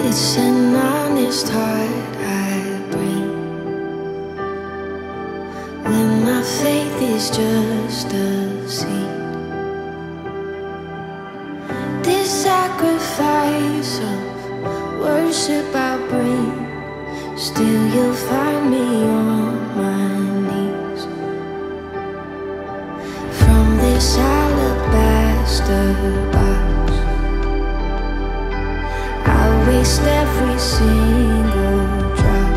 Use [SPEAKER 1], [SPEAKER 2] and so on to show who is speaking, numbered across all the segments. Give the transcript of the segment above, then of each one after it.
[SPEAKER 1] It's an honest heart I bring when my faith is just a seed. This sacrifice of worship I bring, still you'll find me on my knees. From this alabaster box, I waste every single drop.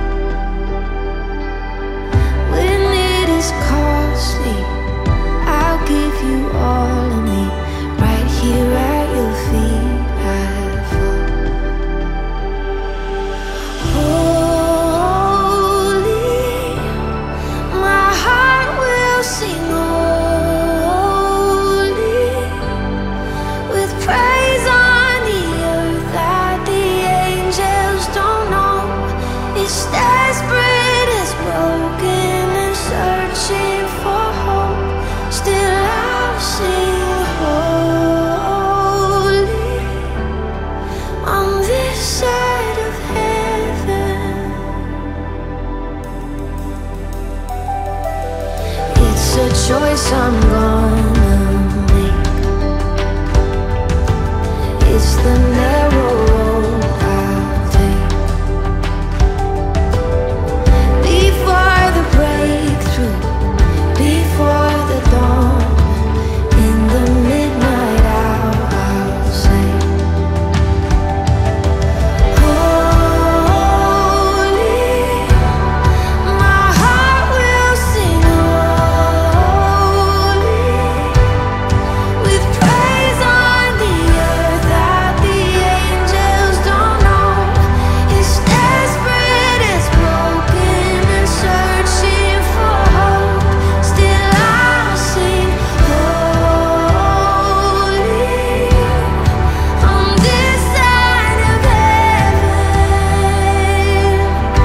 [SPEAKER 1] When it is costly, I'll give you all of me. Right here at your feet I fall. Holy, my heart will sing holy, with praise on the earth that the angels don't know. It's desperate, it's broken and searching for hope. Still I'll sing holy on this side of heaven. It's a choice I'm gonna make. It's the narrow road I'll take. Before the breakthrough, before the dawn, in the midnight hour I'll say, holy, my heart will sing holy, with praise on the earth that the angels don't know. It's desperate, it's broken and searching for hope. Still I'll sing holy on this side of heaven.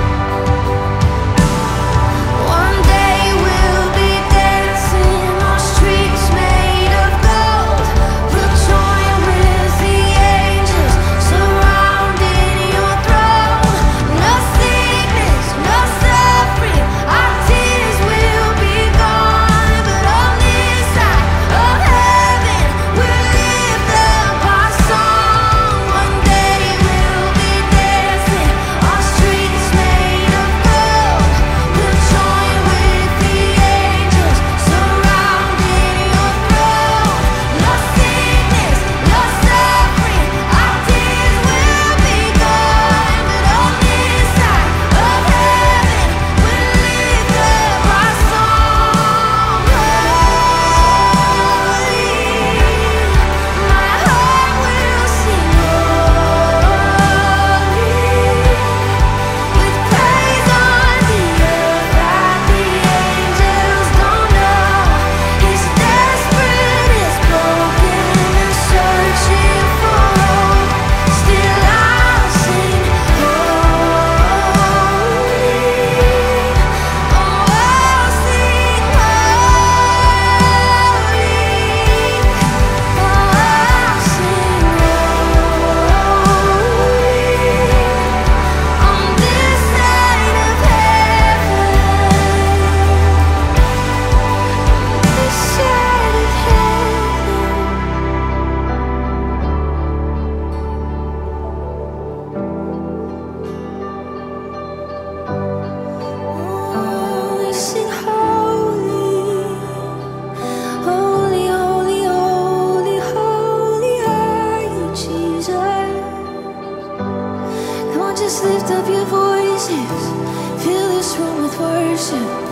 [SPEAKER 1] One day we'll be dancing on streets made of gold. We'll join with the angels surrounding your throne. No sickness, no suffering, our tears will be gone. But on this side of heaven, we'll lift up our song. One day we'll be dancing on streets made of gold. We'll join with the angels surrounding your throne. No sickness, no suffering, our tears will be gone. But on this side of heaven, we'll lift up our song. Holy, my heart will sing holy, with praise on the earth that the angels don't know. It's desperate, it's broken and searching for hope. Still I'll sing holy. Oh, I'll sing holy. Oh, I'll sing holy on this side of heaven. This side of heaven. Oh, we sing holy, holy, holy, holy, holy are you, Jesus. Come on, just lift up your voices, fill this room with worship.